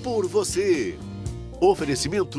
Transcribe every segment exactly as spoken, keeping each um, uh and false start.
por você. Oferecimento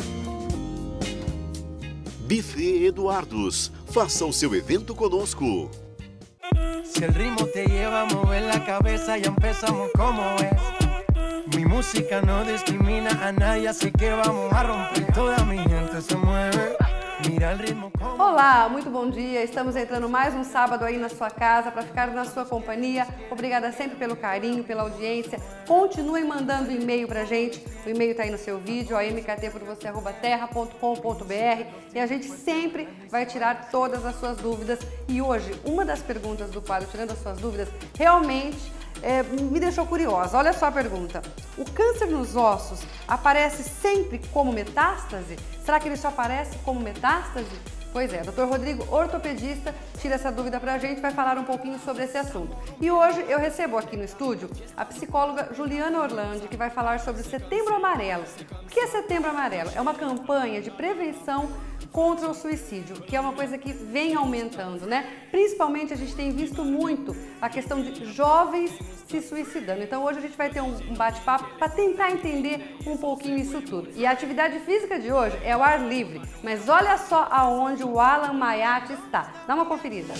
Buffet Eduardos. Faça o seu evento conosco. Si el ritmo te lleva a mover la cabeza, ya empezamos como es. Mi música no discrimina a nadie, así que vamos a romper. Toda mi gente se mueve. Mira el ritmo como... Olá, muito bom dia. Estamos entrando mais um sábado aí na sua casa para ficar na sua companhia. Obrigada sempre pelo carinho, pela audiência. Continuem mandando e-mail pra gente. O e-mail tá aí no seu vídeo, a m k t por você arroba terra ponto com ponto b r, e a gente sempre vai tirar todas as suas dúvidas. E hoje, uma das perguntas do quadro Tirando as Suas Dúvidas, realmente É, me deixou curiosa. Olha só a pergunta. O câncer nos ossos aparece sempre como metástase? Será que ele só aparece como metástase? Pois é, doutor Rodrigo, ortopedista, tira essa dúvida pra gente, vai falar um pouquinho sobre esse assunto. E hoje eu recebo aqui no estúdio a psicóloga Juliana Orlandi, que vai falar sobre o Setembro Amarelo. O que é Setembro Amarelo? É uma campanha de prevenção contra o suicídio, que é uma coisa que vem aumentando, né? Principalmente a gente tem visto muito a questão de jovens se suicidando. Então hoje a gente vai ter um bate-papo para tentar entender um pouquinho isso tudo. E a atividade física de hoje é ao ar livre, mas olha só aonde o Alan Mayat está. Dá uma conferida.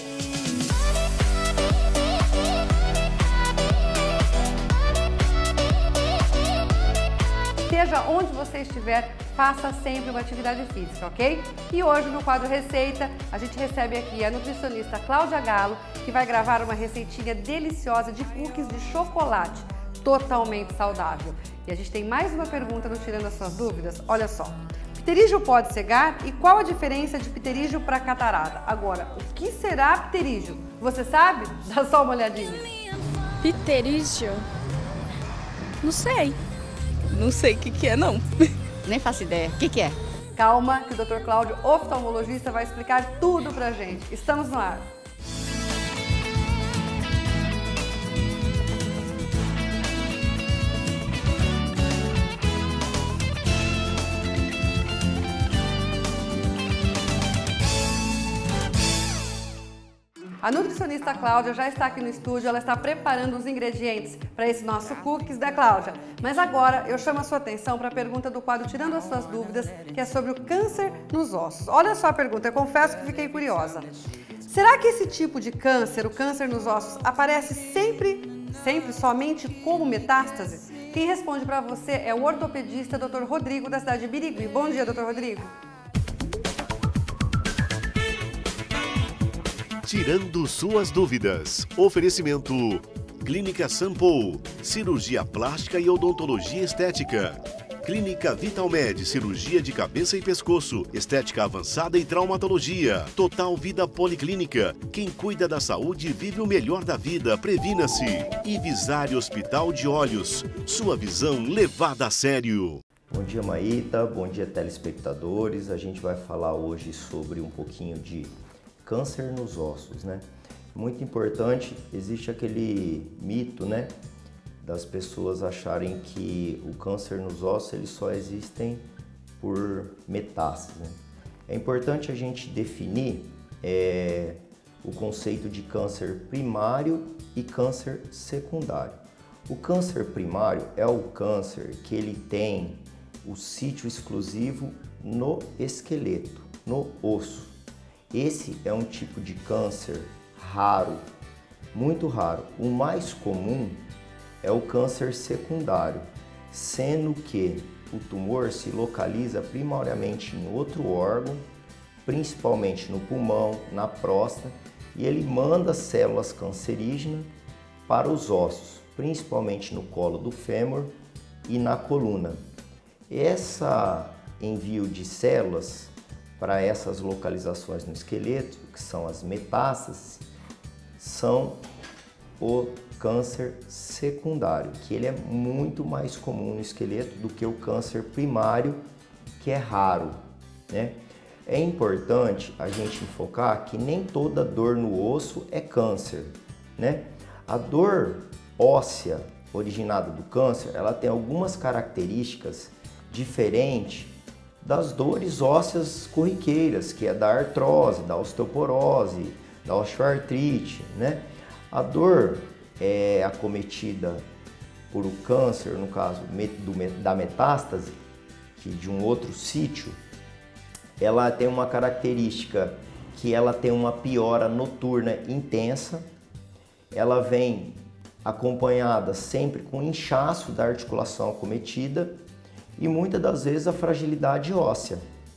Seja onde você estiver, faça sempre uma atividade física, ok? E hoje no quadro Receita, a gente recebe aqui a nutricionista Cláudia Galo, que vai gravar uma receitinha deliciosa de cookies de chocolate, totalmente saudável. E a gente tem mais uma pergunta no Tirando as Suas Dúvidas, olha só. Pterígio pode cegar? E qual a diferença de pterígio para catarata? Agora, o que será pterígio? Você sabe? Dá só uma olhadinha. Pterígio? Não sei. Não sei o que que é, não. Nem faço ideia. O que que é? Calma, que o doutor Cláudio, oftalmologista, vai explicar tudo pra gente. Estamos no ar. A nutricionista Cláudia já está aqui no estúdio, ela está preparando os ingredientes para esse nosso cookies, né, Cláudia? Mas agora eu chamo a sua atenção para a pergunta do quadro Tirando as Suas Dúvidas, que é sobre o câncer nos ossos. Olha só a pergunta, eu confesso que fiquei curiosa. Será que esse tipo de câncer, o câncer nos ossos, aparece sempre, sempre somente como metástase? Quem responde para você é o ortopedista doutor Rodrigo, da cidade de Birigui. Bom dia, doutor Rodrigo. Tirando suas dúvidas. Oferecimento Clínica Sampo, cirurgia plástica e odontologia estética. Clínica Vitalmed, cirurgia de cabeça e pescoço, estética avançada e traumatologia. Total Vida Policlínica, quem cuida da saúde vive o melhor da vida, previna-se. E Visare Hospital de Olhos, sua visão levada a sério. Bom dia, Maíta, bom dia, telespectadores. A gente vai falar hoje sobre um pouquinho de câncer nos ossos, né? Muito importante, existe aquele mito, né, das pessoas acharem que o câncer nos ossos eles só existem por metástase, né? É importante a gente definir é, o conceito de câncer primário e câncer secundário. O câncer primário é o câncer que ele tem o sítio exclusivo no esqueleto, no osso. Esse é um tipo de câncer raro, muito raro. O mais comum é o câncer secundário, sendo que o tumor se localiza primariamente em outro órgão, principalmente no pulmão, na próstata, e ele manda células cancerígenas para os ossos, principalmente no colo do fêmur e na coluna. Esse envio de células para essas localizações no esqueleto, que são as metástases, são o câncer secundário, que ele é muito mais comum no esqueleto do que o câncer primário, que é raro, né? É importante a gente enfocar que nem toda dor no osso é câncer, né? A dor óssea originada do câncer, ela tem algumas características diferentes das dores ósseas corriqueiras, que é da artrose, da osteoporose, da osteoartrite, né? A dor é acometida por o câncer, no caso do, da metástase, que de um outro sítio, ela tem uma característica que ela tem uma piora noturna intensa, ela vem acompanhada sempre com inchaço da articulação acometida e muitas das vezes a fragilidade óssea.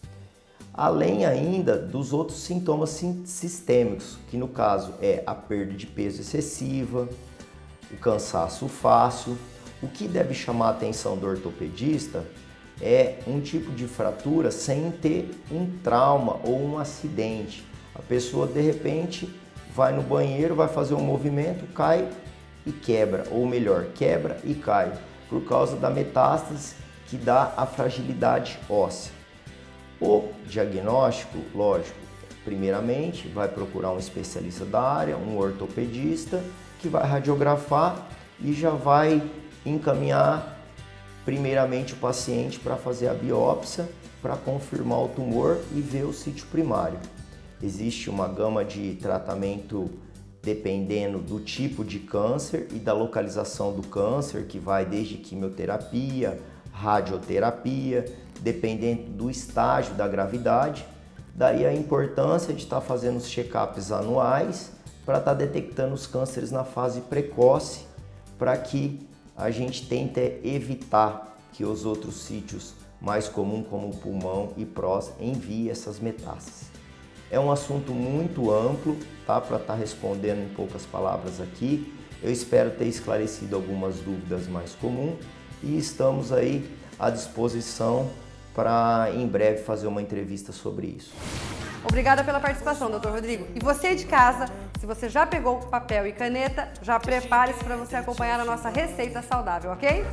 Além ainda dos outros sintomas sistêmicos, que no caso é a perda de peso excessiva, o cansaço fácil. O que deve chamar a atenção do ortopedista é um tipo de fratura sem ter um trauma ou um acidente. A pessoa de repente vai no banheiro, vai fazer um movimento, cai e quebra, ou melhor, quebra e cai, por causa da metástase que dá a fragilidade óssea. O diagnóstico, lógico, primeiramente vai procurar um especialista da área, um ortopedista, que vai radiografar e já vai encaminhar primeiramente o paciente para fazer a biópsia, para confirmar o tumor e ver o sítio primário. Existe uma gama de tratamento dependendo do tipo de câncer e da localização do câncer, que vai desde quimioterapia, radioterapia, dependendo do estágio da gravidade. Daí a importância de estar fazendo os check-ups anuais para estar detectando os cânceres na fase precoce, para que a gente tente evitar que os outros sítios mais comuns, como o pulmão e próstata, enviem essas metástases. É um assunto muito amplo, tá? Para estar respondendo em poucas palavras aqui. Eu espero ter esclarecido algumas dúvidas mais comuns e estamos aí à disposição para em breve fazer uma entrevista sobre isso. Obrigada pela participação, doutor Rodrigo. E você de casa, se você já pegou papel e caneta, já prepare-se para você acompanhar a nossa receita saudável, ok?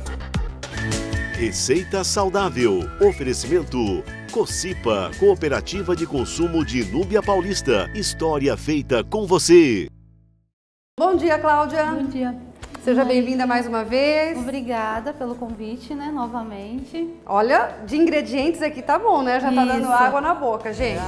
Receita saudável. Oferecimento Cocipa, Cooperativa de Consumo de Núbia Paulista. História feita com você. Bom dia, Cláudia. Bom dia. Seja bem-vinda mais uma vez. Obrigada pelo convite, né, novamente. Olha, de ingredientes aqui tá bom, né? Já tá Isso. dando água na boca, gente.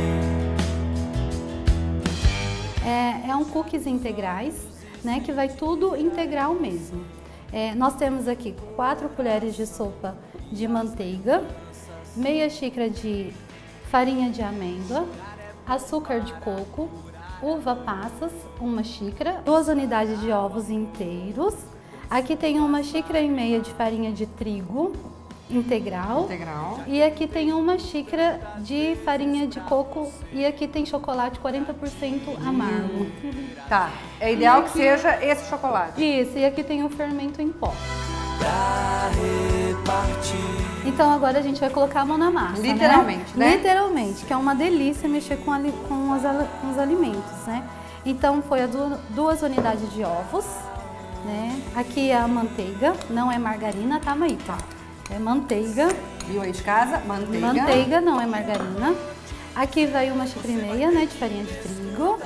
É, é um cookies integrais, né, que vai tudo integral mesmo. É, nós temos aqui quatro colheres de sopa de manteiga, meia xícara de farinha de amêndoa, açúcar de coco, uva passas, uma xícara, duas unidades de ovos inteiros. Aqui tem uma xícara e meia de farinha de trigo integral. Integral. E aqui tem uma xícara de farinha de coco e aqui tem chocolate quarenta por cento amargo. Tá, é ideal aqui... que seja esse chocolate. Isso, e aqui tem o fermento em pó. Então agora a gente vai colocar a mão na massa, Literalmente, né? né? Literalmente, que é uma delícia mexer com, ali, com, os, com os alimentos, né? Então foi a du duas unidades de ovos, né? Aqui é a manteiga, não é margarina, tá, Maíta? É manteiga. Viu aí de casa? Manteiga. Manteiga, não é margarina. Aqui vai uma xícara e meia, né, de farinha de trigo.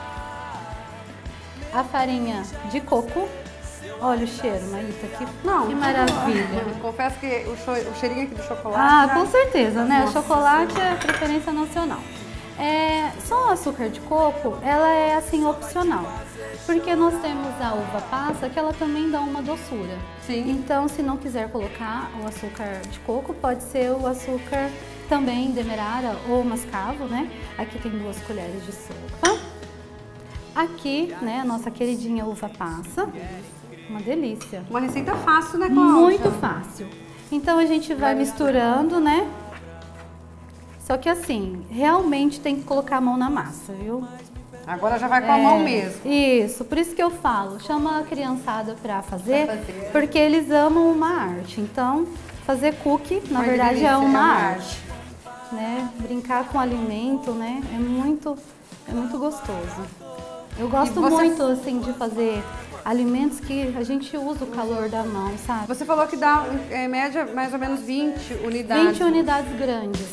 A farinha de coco. Olha o cheiro, Maíta, que, Não, que maravilha. Confesso que o, o cheirinho aqui do chocolate... Ah, já... com certeza, né? Nossa. O chocolate é preferência nacional. É, só o açúcar de coco, ela é assim opcional. Porque nós temos a uva passa, que ela também dá uma doçura. Sim. Então, se não quiser colocar o açúcar de coco, pode ser o açúcar também demerara ou mascavo, né? Aqui tem duas colheres de sopa. Aqui, né, a nossa queridinha uva passa. Uma delícia. Uma receita fácil, né, Cláudia? Muito fácil. Então, a gente vai misturando, né? Só que assim, realmente tem que colocar a mão na massa, viu? Agora já vai com a mão mesmo. Isso, por isso que eu falo, chama a criançada pra fazer, Pra fazer. porque eles amam uma arte. Então, fazer cookie, na Uma verdade, delícia, é uma é uma arte. Né? Brincar com alimento, né? É muito, é muito gostoso. Eu gosto você- muito, assim, de fazer alimentos que a gente usa o calor da mão, sabe? Você falou que dá, em média, mais ou menos vinte unidades. vinte unidades grandes.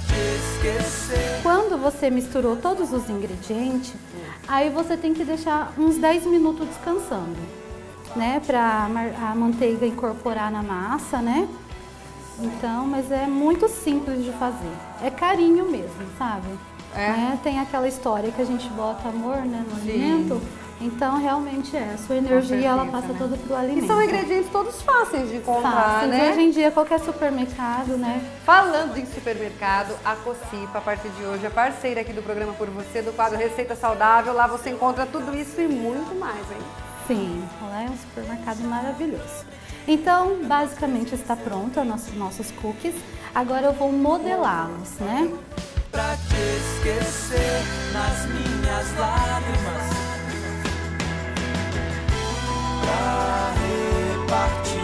Quando você misturou todos os ingredientes, aí você tem que deixar uns dez minutos descansando, né? Pra a manteiga incorporar na massa, né? Então, mas é muito simples de fazer. É carinho mesmo, sabe? É. Né? Tem aquela história que a gente bota amor, né, no Sim. alimento. Então, realmente é. A sua energia, certeza, ela passa, né, toda pro alimento. E são ingredientes todos fáceis de encontrar, fáceis, né? Hoje em dia, qualquer supermercado, né? Falando em supermercado, a Cocipa, a partir de hoje, é parceira aqui do programa Por Você, do quadro Receita Saudável. Lá você encontra tudo isso e muito mais, hein? Sim, lá é um supermercado maravilhoso. Então, basicamente está pronto os nossos, nossos cookies. Agora eu vou modelá-los, né? Pra te esquecer nas minhas lágrimas, pra repartir.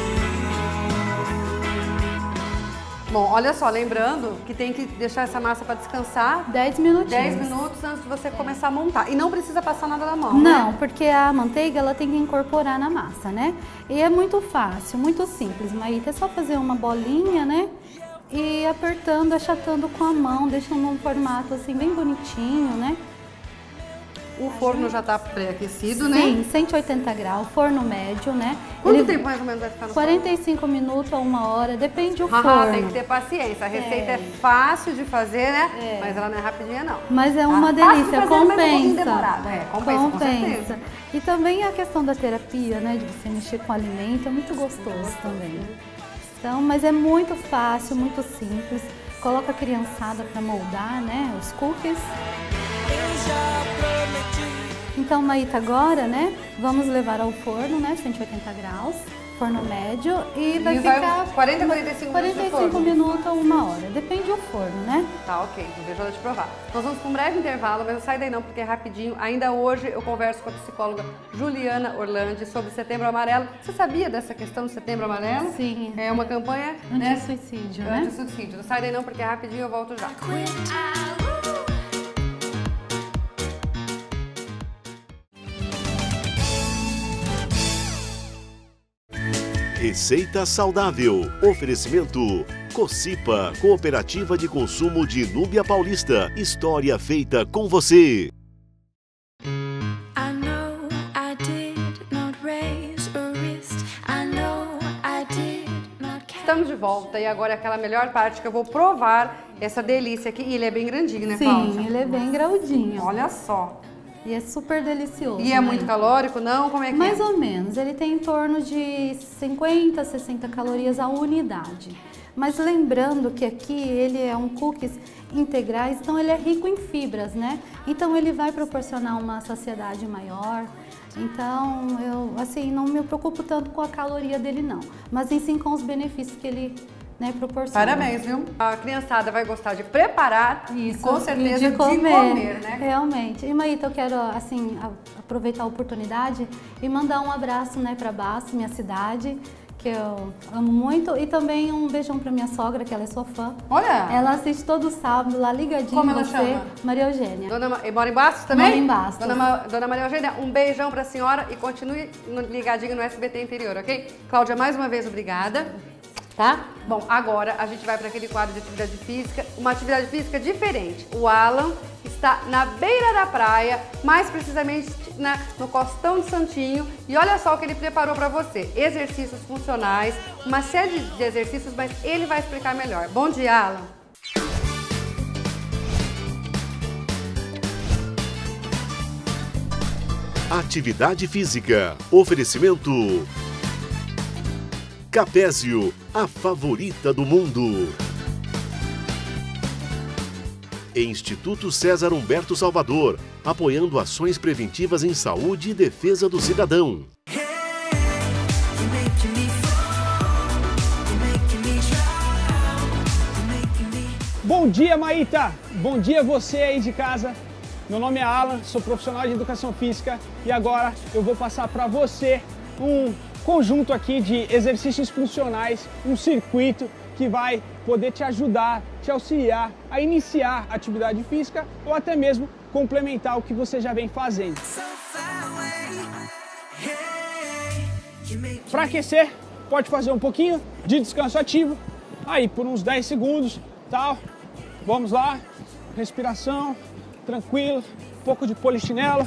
Bom, olha só, lembrando que tem que deixar essa massa para descansar dez minutinhos. dez minutos antes de você começar a montar. E não precisa passar nada na mão, Não, né? porque a manteiga ela tem que incorporar na massa, né? E é muito fácil, muito simples, Maíta. É só fazer uma bolinha, né? E apertando, achatando com a mão, deixando um formato assim bem bonitinho, né? O forno já está pré-aquecido, né? Sim, cento e oitenta graus, forno médio, né? Quanto Ele... tempo mais ou menos vai ficar no quarenta e cinco forno? Minutos a uma hora, depende do ah, forno. Tem que ter paciência. A receita é, é fácil de fazer, né? É. Mas ela não é rapidinha, não. Mas é uma ah, delícia, fazer, compensa. Mas é um demorado. É, compensa, compensa. E também a questão da terapia, né? De você mexer com alimento, é muito gostoso também. Então, mas é muito fácil, muito simples. Coloca a criançada para moldar, né? Os cookies. Eu já prometi. Então, Maíta, agora, né, vamos levar ao forno, né, cento e oitenta graus, forno médio, e vai e ficar vai quarenta, quarenta e cinco, quarenta e cinco minutos a uma hora, depende do forno, né? Tá, ok, não vejo a hora de provar. Nós vamos para um breve intervalo, mas não sai daí não, porque é rapidinho. Ainda hoje eu converso com a psicóloga Juliana Orlandi sobre Setembro Amarelo. Você sabia dessa questão do Setembro Amarelo? Sim. É uma campanha, anti-suicídio, né? Anti-suicídio. Não sai daí não, porque é rapidinho, eu volto já. Receita Saudável. Oferecimento Cocipa, Cooperativa de Consumo de Núbia Paulista. História feita com você. Estamos de volta e agora é aquela melhor parte que eu vou provar essa delícia aqui. E ele é bem grandinho, né, Cláudia? Sim, ele é bem graudinho. Olha só. E é super delicioso. E é, né, muito calórico, não? Como é que Mais é? ou menos. Ele tem em torno de cinquenta, sessenta calorias a unidade. Mas lembrando que aqui ele é um cookies integrais, então ele é rico em fibras, né? Então ele vai proporcionar uma saciedade maior. Então eu, assim, não me preocupo tanto com a caloria dele, não. Mas em sim com os benefícios que ele, né, proporciona. Parabéns, viu? A criançada vai gostar de preparar Isso, e com certeza e de, comer, de comer, né? Realmente. E Maíta, eu quero, assim, aproveitar a oportunidade e mandar um abraço, né, para Baço, minha cidade, que eu amo muito, e também um beijão para minha sogra, que ela é sua fã. Olha! Ela assiste todo sábado lá ligadinho. Como ela você, chama? Maria Eugênia. Dona, e mora em Bastos também? Mora em Bastos. Dona, Ma, Dona Maria Eugênia, um beijão pra senhora e continue ligadinho no S B T Interior, ok? Cláudia, mais uma vez, obrigada. Tá? Bom, agora a gente vai para aquele quadro de atividade física, uma atividade física diferente. O Alan está na beira da praia, mais precisamente na, no Costão de Santinho, e olha só o que ele preparou para você. Exercícios funcionais, uma série de exercícios, mas ele vai explicar melhor. Bom dia, Alan! Atividade física. Oferecimento Capésio, a favorita do mundo. Instituto César Humberto Salvador, apoiando ações preventivas em saúde e defesa do cidadão. Bom dia, Maíta! Bom dia você aí de casa. Meu nome é Alan, sou profissional de educação física e agora eu vou passar para você um conjunto aqui de exercícios funcionais, um circuito que vai poder te ajudar, te auxiliar a iniciar a atividade física ou até mesmo complementar o que você já vem fazendo. Para aquecer, pode fazer um pouquinho de descanso ativo, aí por uns dez segundos, tal. Vamos lá, respiração, tranquilo, um pouco de polichinelo.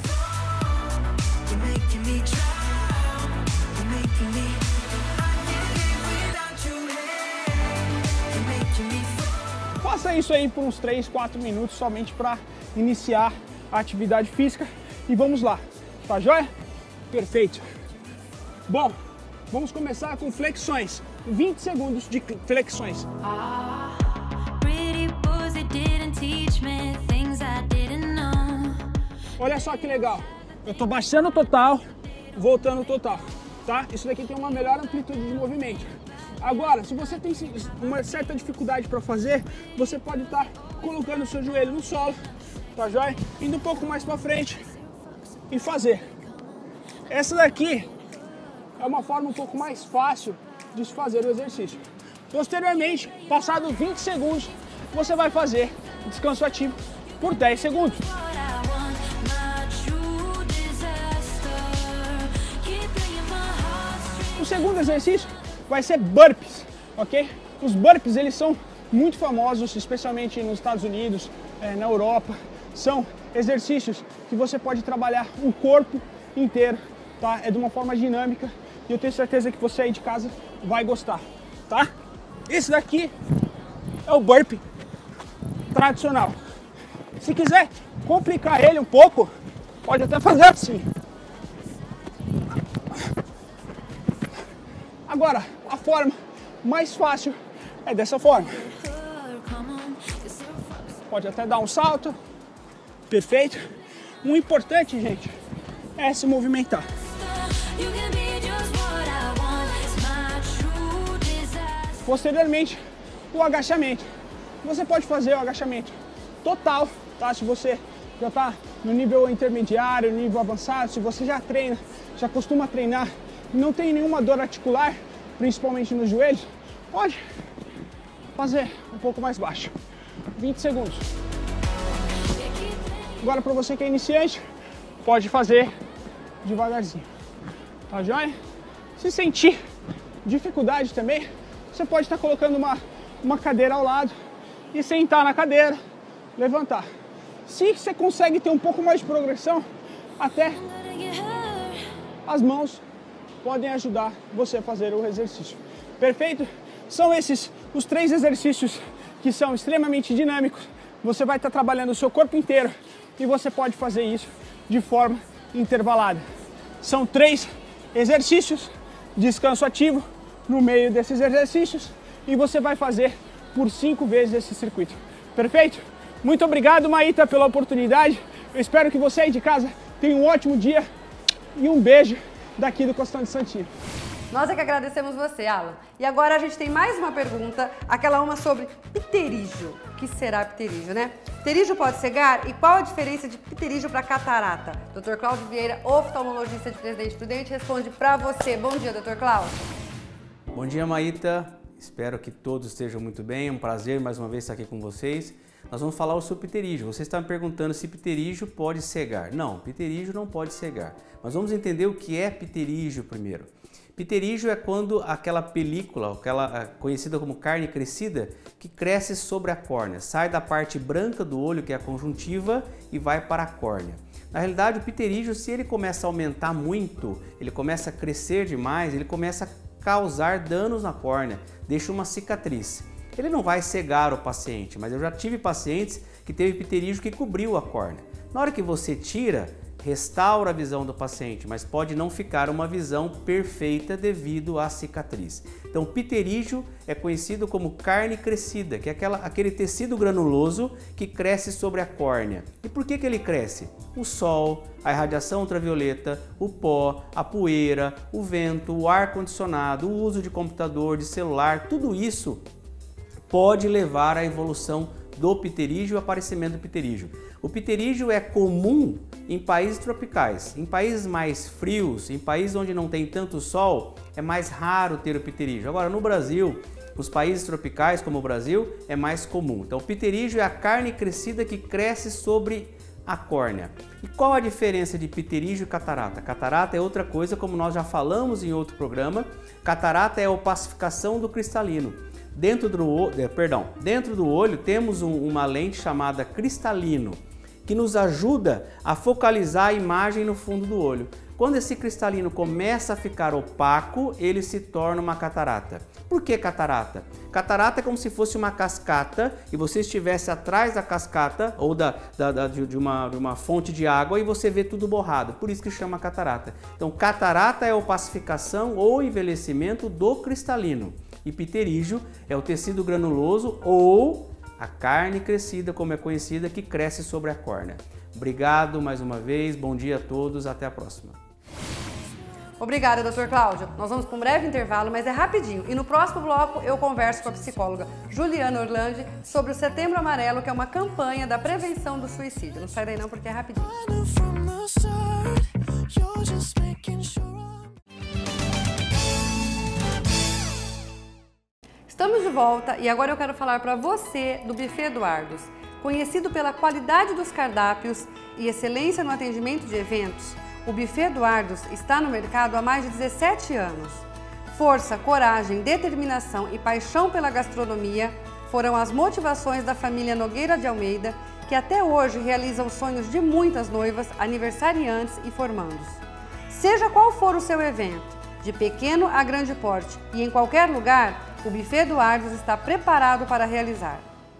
Faça isso aí por uns três, quatro minutos somente para iniciar a atividade física. E vamos lá. Tá joia? Perfeito. Bom, vamos começar com flexões. vinte segundos de flexões. Olha só que legal. Eu tô baixando total, voltando total, tá? Isso daqui tem uma melhor amplitude de movimento. Agora, se você tem uma certa dificuldade para fazer, você pode estar colocando o seu joelho no solo, tá joia? Indo um pouco mais para frente e fazer. Essa daqui é uma forma um pouco mais fácil de se fazer o exercício. Posteriormente, passados vinte segundos, você vai fazer descanso ativo por dez segundos. O segundo exercício vai ser burpees, ok? Os burpees, eles são muito famosos, especialmente nos Estados Unidos, é, na Europa. São exercícios que você pode trabalhar o corpo inteiro, tá? É de uma forma dinâmica e eu tenho certeza que você aí de casa vai gostar, tá? Esse daqui é o burpee tradicional. Se quiser complicar ele um pouco, pode até fazer assim. Agora, a forma mais fácil é dessa forma. Pode até dar um salto. Perfeito. O importante, gente, é se movimentar. Posteriormente, o agachamento. Você pode fazer o agachamento total, tá? Se você já está no nível intermediário, no nível avançado, se você já treina, já costuma treinar, não tem nenhuma dor articular, principalmente nos joelhos, pode fazer um pouco mais baixo. vinte segundos. Agora, para você que é iniciante, pode fazer devagarzinho. Tá joia? Se sentir dificuldade também, você pode estar colocando uma, uma cadeira ao lado e sentar na cadeira, levantar. Se você consegue ter um pouco mais de progressão, até as mãos podem ajudar você a fazer o exercício. Perfeito? São esses os três exercícios que são extremamente dinâmicos. Você vai estar trabalhando o seu corpo inteiro e você pode fazer isso de forma intervalada. São três exercícios, descanso ativo no meio desses exercícios e você vai fazer por cinco vezes esse circuito. Perfeito? Muito obrigado, Maíta, pela oportunidade. Eu espero que você aí de casa tenha um ótimo dia e um beijo daqui do Costão de Santinho. Nós é que agradecemos você, Alan. E agora a gente tem mais uma pergunta, aquela uma sobre pterígio. O que será pterígio, né? Pterígio pode cegar? E qual a diferença de pterígio para catarata? doutor Cláudio Vieira, oftalmologista de Presidente Prudente, responde para você. Bom dia, doutor Cláudio. Bom dia, Maíta. Espero que todos estejam muito bem. É um prazer mais uma vez estar aqui com vocês. Nós vamos falar sobre pterígio. Você está me perguntando se pterígio pode cegar. Não, pterígio não pode cegar. Mas vamos entender o que é pterígio primeiro. Pterígio é quando aquela película, aquela conhecida como carne crescida, que cresce sobre a córnea, sai da parte branca do olho, que é a conjuntiva, e vai para a córnea. Na realidade, o pterígio, se ele começa a aumentar muito, ele começa a crescer demais, ele começa a causar danos na córnea, deixa uma cicatriz. Ele não vai cegar o paciente, mas eu já tive pacientes que teve pterígio que cobriu a córnea. Na hora que você tira, restaura a visão do paciente, mas pode não ficar uma visão perfeita devido à cicatriz. Então, pterígio é conhecido como carne crescida, que é aquela, aquele tecido granuloso que cresce sobre a córnea. E por que que ele cresce? O sol, a irradiação ultravioleta, o pó, a poeira, o vento, o ar-condicionado, o uso de computador, de celular, tudo isso pode levar à evolução do pterígio e o aparecimento do pterígio. O pterígio é comum em países tropicais. Em países mais frios, em países onde não tem tanto sol, é mais raro ter o pterígio. Agora, no Brasil, nos países tropicais como o Brasil, é mais comum. Então, o pterígio é a carne crescida que cresce sobre a córnea. E qual a diferença de pterígio e catarata? Catarata é outra coisa, como nós já falamos em outro programa. Catarata é a opacificação do cristalino. Dentro do, perdão, dentro do olho temos um, uma lente chamada cristalino, que nos ajuda a focalizar a imagem no fundo do olho. Quando esse cristalino começa a ficar opaco, ele se torna uma catarata. Por que catarata? Catarata é como se fosse uma cascata e você estivesse atrás da cascata ou da, da, da, de, uma, de uma fonte de água e você vê tudo borrado. Por isso que chama catarata. Então, catarata é a opacificação ou envelhecimento do cristalino. E pterígio é o tecido granuloso ou a carne crescida, como é conhecida, que cresce sobre a córnea. Obrigado mais uma vez, bom dia a todos, até a próxima. Obrigada, doutor Cláudio. Nós vamos para um breve intervalo, mas é rapidinho. E no próximo bloco eu converso com a psicóloga Juliana Orlandi sobre o Setembro Amarelo, que é uma campanha da prevenção do suicídio. Não sai daí não, porque é rapidinho. Estamos de volta e agora eu quero falar para você do Buffet Eduardos. Conhecido pela qualidade dos cardápios e excelência no atendimento de eventos, o Buffet Eduardos está no mercado há mais de dezessete anos. Força, coragem, determinação e paixão pela gastronomia foram as motivações da família Nogueira de Almeida, que até hoje realiza os sonhos de muitas noivas, aniversariantes e formandos. Seja qual for o seu evento, de pequeno a grande porte e em qualquer lugar, o Buffet Eduardos está preparado para realizar.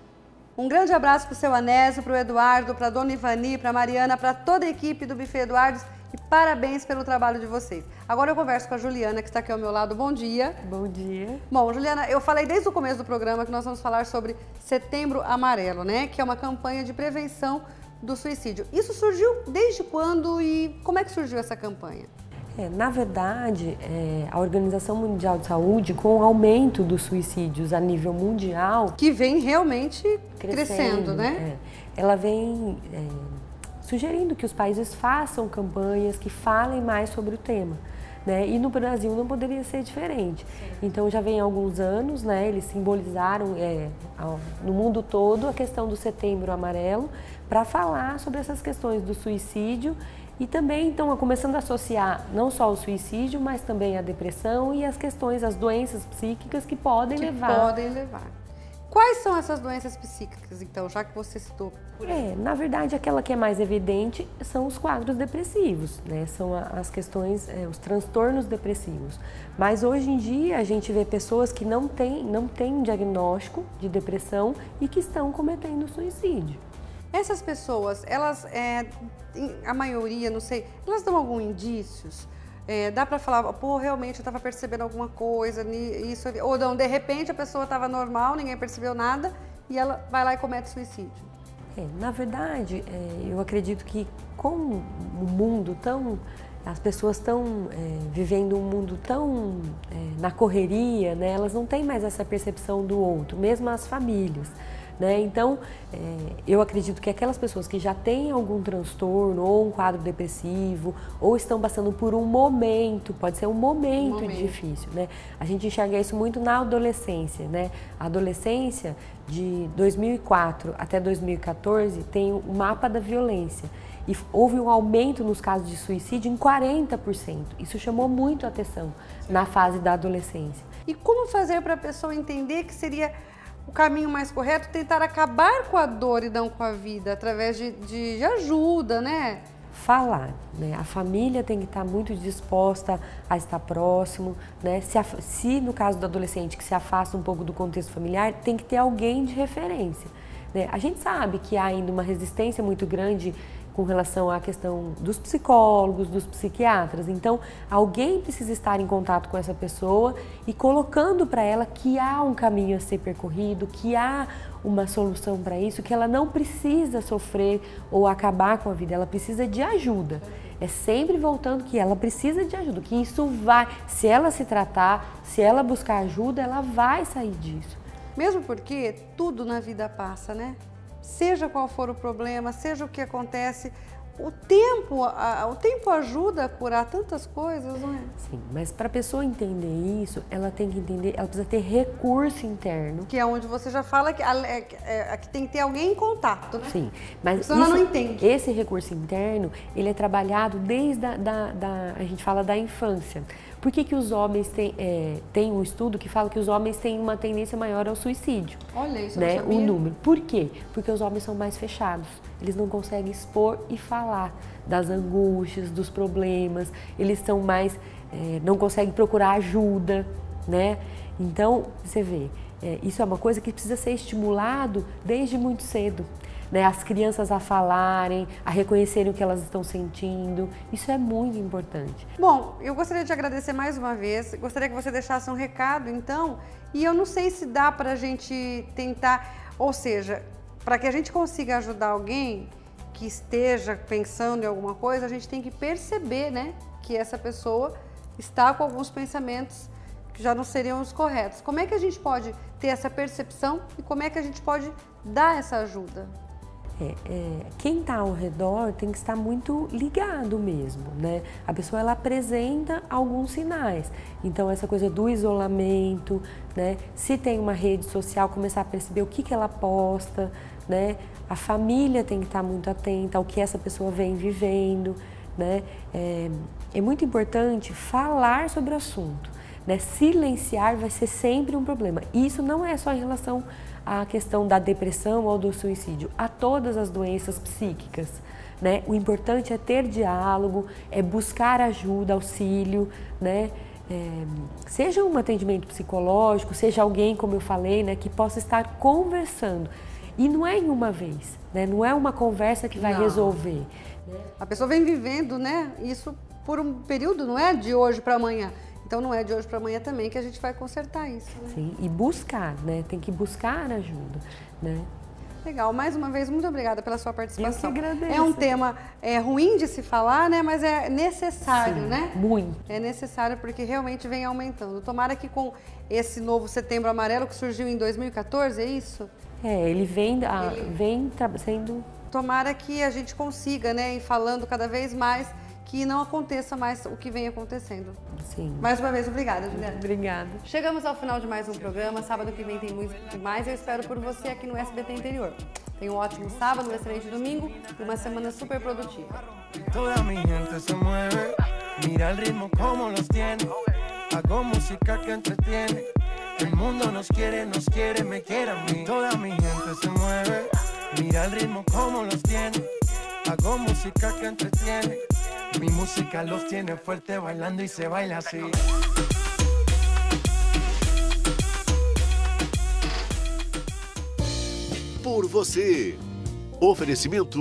Um grande abraço para o seu Anésio, para o Eduardo, para a dona Ivani, para a Mariana, para toda a equipe do Buffet Eduardos e parabéns pelo trabalho de vocês. Agora eu converso com a Juliana, que está aqui ao meu lado. Bom dia. Bom dia. Bom, Juliana, eu falei desde o começo do programa que nós vamos falar sobre Setembro Amarelo, né? Que é uma campanha de prevenção do suicídio. Isso surgiu desde quando e como é que surgiu essa campanha? É, na verdade, é, a Organização Mundial de Saúde, com o aumento dos suicídios a nível mundial... Que vem realmente crescendo, crescendo né? É, ela vem é, sugerindo que os países façam campanhas que falem mais sobre o tema. Né? E no Brasil não poderia ser diferente. Então já vem há alguns anos, né, eles simbolizaram é, no mundo todo a questão do Setembro Amarelo para falar sobre essas questões do suicídio. E também estão começando a associar não só o suicídio, mas também a depressão e as questões, as doenças psíquicas que podem que levar. podem levar. Quais são essas doenças psíquicas, então, já que você citou? É, na verdade, aquela que é mais evidente são os quadros depressivos, né? São as questões, é, os transtornos depressivos. Mas hoje em dia a gente vê pessoas que não têm, não têm um diagnóstico de depressão e que estão cometendo suicídio. Essas pessoas, elas, é, a maioria, não sei, elas dão algum indícios? É, dá pra falar, pô, realmente eu tava percebendo alguma coisa, isso, ou não, de repente a pessoa tava normal, ninguém percebeu nada e ela vai lá e comete suicídio. É, na verdade, é, eu acredito que com o mundo tão, as pessoas estão é, vivendo um mundo tão é, na correria, né, elas não têm mais essa percepção do outro, mesmo as famílias. Né? Então, é, eu acredito que aquelas pessoas que já têm algum transtorno ou um quadro depressivo ou estão passando por um momento, pode ser um momento, um momento. difícil, né? A gente enxerga isso muito na adolescência, né? A adolescência de dois mil e quatro até dois mil e quatorze tem o mapa da violência e houve um aumento nos casos de suicídio em quarenta por cento. Isso chamou muito a atenção na fase da adolescência. E como fazer para a pessoa entender que seria o caminho mais correto, tentar acabar com a dor e não com a vida, através de, de, de ajuda, né? Falar, né? A família tem que estar muito disposta a estar próximo, né? Se, se no caso do adolescente que se afasta um pouco do contexto familiar, tem que ter alguém de referência, né? A gente sabe que há ainda uma resistência muito grande com relação à questão dos psicólogos, dos psiquiatras. Então, alguém precisa estar em contato com essa pessoa e colocando para ela que há um caminho a ser percorrido, que há uma solução para isso, que ela não precisa sofrer ou acabar com a vida, ela precisa de ajuda. É sempre voltando que ela precisa de ajuda, que isso vai, se ela se tratar, se ela buscar ajuda, ela vai sair disso. Mesmo porque tudo na vida passa, né? Seja qual for o problema, seja o que acontece, o tempo, a, o tempo ajuda a curar tantas coisas, não é? Sim, mas para a pessoa entender isso, ela tem que entender, ela precisa ter recurso interno. Que é onde você já fala que, é, é, que tem que ter alguém em contato, né? Sim, mas isso, ela não entende. Esse recurso interno, ele é trabalhado desde a, da, da, a gente fala da infância. Por que que os homens têm, é, tem um estudo que fala que os homens têm uma tendência maior ao suicídio? Olha isso, né? eu não sabia. O número. Por quê? Porque os homens são mais fechados. Eles não conseguem expor e falar das angústias, dos problemas. Eles são mais, é, não conseguem procurar ajuda, né? Então, você vê, é, isso é uma coisa que precisa ser estimulado desde muito cedo. Né, as crianças a falarem, a reconhecerem o que elas estão sentindo, isso é muito importante. Bom, eu gostaria de agradecer mais uma vez, gostaria que você deixasse um recado então, e eu não sei se dá para a gente tentar, ou seja, para que a gente consiga ajudar alguém que esteja pensando em alguma coisa, a gente tem que perceber, né, que essa pessoa está com alguns pensamentos que já não seriam os corretos. Como é que a gente pode ter essa percepção e como é que a gente pode dar essa ajuda? É, é, quem está ao redor tem que estar muito ligado mesmo, né? A pessoa ela apresenta alguns sinais, então essa coisa do isolamento, né? Se tem uma rede social, começar a perceber o que que ela posta, né? A família tem que estar muito atenta ao que essa pessoa vem vivendo, né? É, é muito importante falar sobre o assunto, né? Silenciar vai ser sempre um problema. E isso não é só em relação à questão da depressão ou do suicídio, a todas as doenças psíquicas, né? O importante é ter diálogo, é buscar ajuda, auxílio, né? É, seja um atendimento psicológico, seja alguém, como eu falei, né, que possa estar conversando. E não é em uma vez, né? Não é uma conversa que vai não. resolver. A pessoa vem vivendo, né, isso por um período, não é de hoje para amanhã. Então não é de hoje para amanhã também que a gente vai consertar isso. Né? Sim, e buscar, né? Tem que buscar ajuda, né? Legal, mais uma vez, muito obrigada pela sua participação. Eu que agradeço. É um tema é, ruim de se falar, né? Mas é necessário, Sim, né? Muito. É necessário porque realmente vem aumentando. Tomara que com esse novo Setembro Amarelo que surgiu em dois mil e quatorze, é isso? É, ele vem, a, ele... vem sendo... Tomara que a gente consiga, né? Ir falando cada vez mais que não aconteça mais o que vem acontecendo. Sim. Mais uma vez, obrigada, Juliana. Obrigada. Chegamos ao final de mais um programa. Sábado que vem tem muito mais. Eu espero por você aqui no S B T Interior. Tenha um ótimo sábado, um excelente domingo e uma semana super produtiva. Toda mi gente se mueve, mira el ritmo como los tiene. Hago música que entretiene. El mundo nos quiere, nos quiere, me quiere a mí. Toda mi gente se mueve, mira el ritmo como los tiene. Hago música que entretiene. Mi música los tiene fuerte bailando y se baila así. Por você. Oferecimento.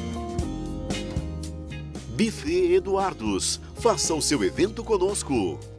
Buffet Eduardos. Faça o seu evento conosco.